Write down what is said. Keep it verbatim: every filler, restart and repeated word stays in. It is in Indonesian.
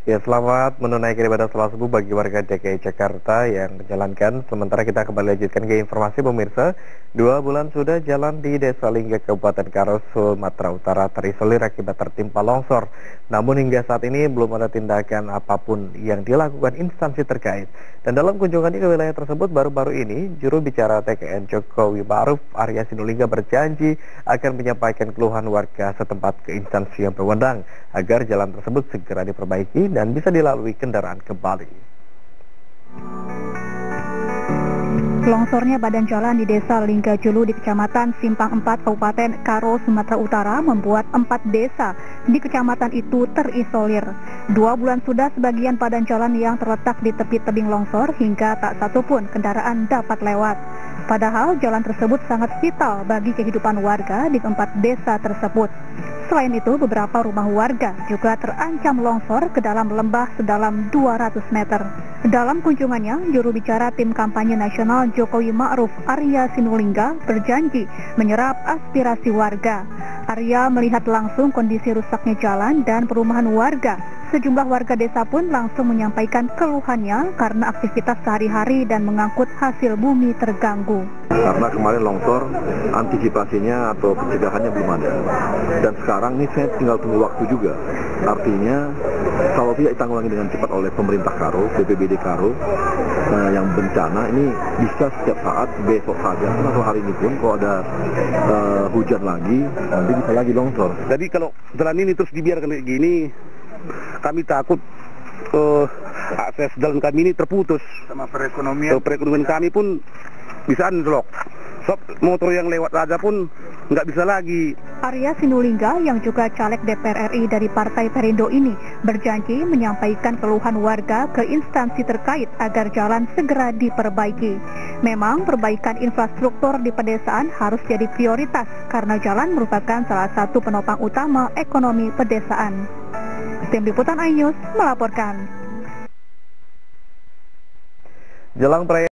Ya, selamat menunaikan ibadah salat subuh bagi warga D K I Jakarta yang menjalankan. Sementara kita kembali lanjutkan ke informasi pemirsa. Dua bulan sudah jalan di Desa Lingga, Kabupaten Karo, Sumatera Utara terisolir akibat tertimpa longsor. Namun hingga saat ini belum ada tindakan apapun yang dilakukan instansi terkait. Dan dalam kunjungannya ke wilayah tersebut baru-baru ini, juru bicara T K N Jokowi Ma'ruf, Arya Sinulinga berjanji akan menyampaikan keluhan warga setempat ke instansi yang berwenang agar jalan tersebut segera diperbaiki dan bisa dilalui kendaraan kembali. Longsornya badan jalan di Desa Lingga Julu di Kecamatan Simpang empat, Kabupaten Karo, Sumatera Utara membuat empat desa di kecamatan itu terisolir. Dua bulan sudah sebagian badan jalan yang terletak di tepi tebing longsor hingga tak satupun kendaraan dapat lewat. Padahal jalan tersebut sangat vital bagi kehidupan warga di empat desa tersebut. Selain itu, beberapa rumah warga juga terancam longsor ke dalam lembah sedalam dua ratus meter. Dalam kunjungannya, juru bicara tim kampanye nasional Jokowi Ma'ruf, Arya Sinulinga, berjanji menyerap aspirasi warga. Arya melihat langsung kondisi rusaknya jalan dan perumahan warga. Sejumlah warga desa pun langsung menyampaikan keluhannya karena aktivitas sehari-hari dan mengangkut hasil bumi terganggu. Karena kemarin longsor, antisipasinya atau pencegahannya belum ada. Dan sekarang ini saya tinggal tunggu waktu juga. Artinya, kalau tidak ditanggulangi dengan cepat oleh pemerintah Karo, B P B D Karo, eh, yang bencana ini bisa setiap saat, besok saja, atau hari ini pun, kalau ada eh, hujan lagi, nanti bisa lagi longsor. Jadi kalau jalan ini terus dibiarkan kayak gini, kami takut uh, akses jalan kami ini terputus. Sama perekonomian. So, perekonomian kami pun bisa anjlok. So, motor yang lewat aja pun nggak bisa lagi. Arya Sinulinga yang juga caleg D P R R I dari Partai Perindo ini berjanji menyampaikan keluhan warga ke instansi terkait agar jalan segera diperbaiki. Memang perbaikan infrastruktur di pedesaan harus jadi prioritas karena jalan merupakan salah satu penopang utama ekonomi pedesaan. Tim Liputan iNews melaporkan. Jelang perayaan